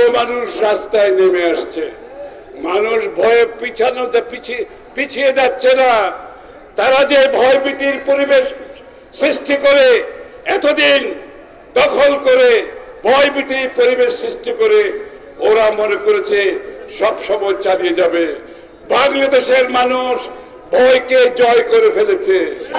মানুষ রাস্তায় নেমে আসছে। মানুষ ভয়ে পিছিয়ে যাচ্ছে না। তারা যে ভয়ভীতির পরিবেশ সৃষ্টি করে এতদিন দখল করে ভয়ভীতির পরিবেশ সৃষ্টি করে ওরা মনে করেছে সব সময় চালিয়ে যাবে। বাংলাদেশের মানুষ ভয়কে জয় করে ফেলেছে।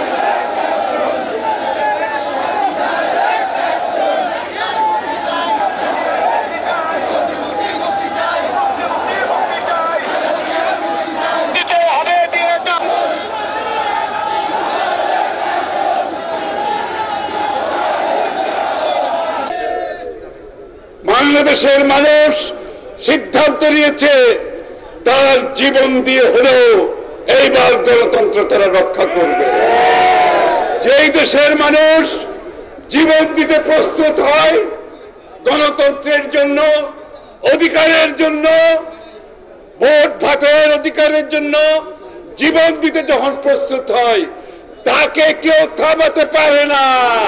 বাংলাদেশের মানুষ সিদ্ধান্ত নিয়েছে তার জীবন দিয়ে হলেও এইবার গণতন্ত্র তারা রক্ষা করবে। যেই দেশের মানুষ জীবন দিতে প্রস্তুত হয় গণতন্ত্রের জন্য, অধিকারের জন্য, ভোট ভাতের অধিকারের জন্য জীবন দিতে যখন প্রস্তুত হয় তাকে কেউ থামাতে পারে না।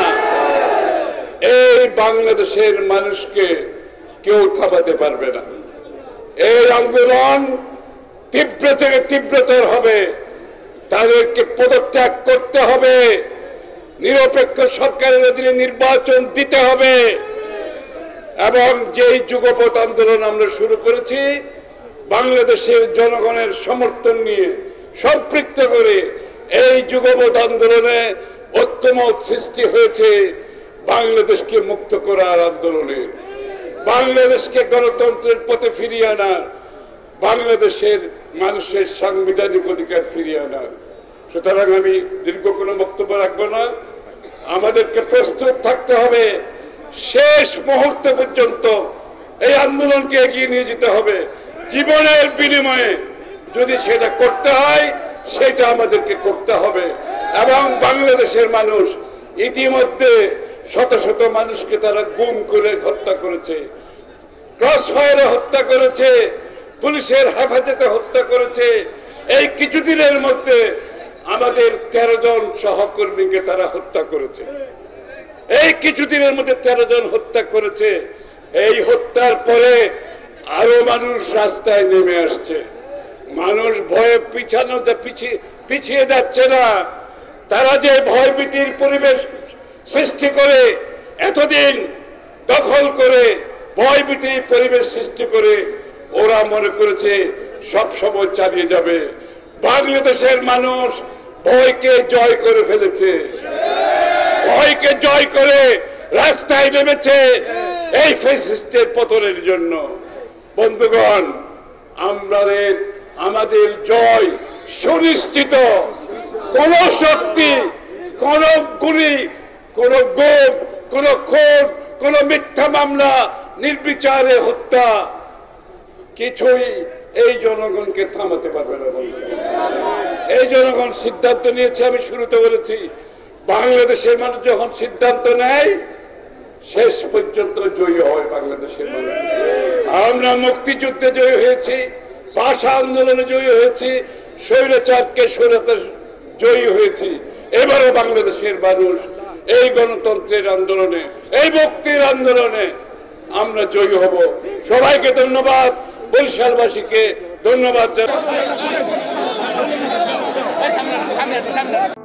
এই বাংলাদেশের মানুষকে কেউ থামাতে পারবে না। এই আন্দোলন তীব্র থেকে তীব্রতর হবে। তাদেরকে পদত্যাগ করতে হবে, নিরপেক্ষ সরকারের অধীনে নির্বাচন দিতে হবে এবং যেই যুগপৎ আন্দোলন আমরা শুরু করেছি বাংলাদেশের জনগণের সমর্থন নিয়ে সম্পৃক্ত করে এই যুগপৎ আন্দোলনে ঐক্যমত সৃষ্টি হয়েছে বাংলাদেশকে মুক্ত করার আন্দোলনে, বাংলাদেশকে গণতন্ত্রের পথে ফিরিয়ে আনার, বাংলাদেশের মানুষের সাংবিধানিক অধিকার ফিরিয়ে আনার। সুতরাং আমি দীর্ঘ কোনো বক্তব্য রাখবো না। আমাদেরকে প্রস্তুত থাকতে হবে, শেষ মুহূর্ত পর্যন্ত এই আন্দোলনকে এগিয়ে নিয়ে যেতে হবে। জীবনের বিনিময়ে যদি সেটা করতে হয় সেটা আমাদেরকে করতে হবে। এবং বাংলাদেশের মানুষ ইতিমধ্যে শত শত মানুষকে তারা গুম করে হত্যা করেছে, ক্রস ফায়ারে হত্যা করেছে, পুলিশের হেফাজতে হত্যা করেছে। এই কিছুদিনের মধ্যে আমাদের 13 জন সহকর্মীকে তারা হত্যা করেছে। এই কিছুদিনের মধ্যে 13 জন হত্যা করেছে। এই হত্যার পরে আরো মানুষ রাস্তায় নেমে আসছে। মানুষ ভয়ে পিছিয়ে যাচ্ছে না। তারা যে ভয়ভীতির পরিবেশ সৃষ্টি করে এতদিন দখল করে ভয়ভীতির পরিবেশ সৃষ্টি করে ওরা মনে করেছে সব সময় চালিয়ে যাবে। বাংলাদেশের মানুষ ভয়কে জয় করে ফেলেছে, ভয়কে জয় করে রাস্তায় নেমেছে এই ফ্যাসিস্টের পতনের জন্য। বন্ধুগণ, আমাদের জয় সুনিশ্চিত। কোন শক্তি, কোন গুলি, কোন গুম, কোন খুন, কোন মিথ্যা মামলা, নির্বিচারে হত্যা কিছুই এই জনগণকে থামাতে পারবে না। এই জনগণ সিদ্ধান্ত নিয়েছে। আমি শুরুতে বলেছি বাংলাদেশের মানুষ যখন সিদ্ধান্ত নেয় শেষ পর্যন্ত জয়ী হয় বাংলাদেশের মানুষ। আমরা মুক্তিযুদ্ধে জয়ী হয়েছি, ভাষা আন্দোলনে জয়ী হয়েছি, স্বৈরাচারকে স্বৈরাচার জয়ী হয়েছি। এবারও বাংলাদেশের মানুষ এই গণতন্ত্রের আন্দোলনে, এই মুক্তির আন্দোলনে আমরা জয়ী হব। সবাইকে ধন্যবাদ, বরিশালবাসীকে ধন্যবাদ।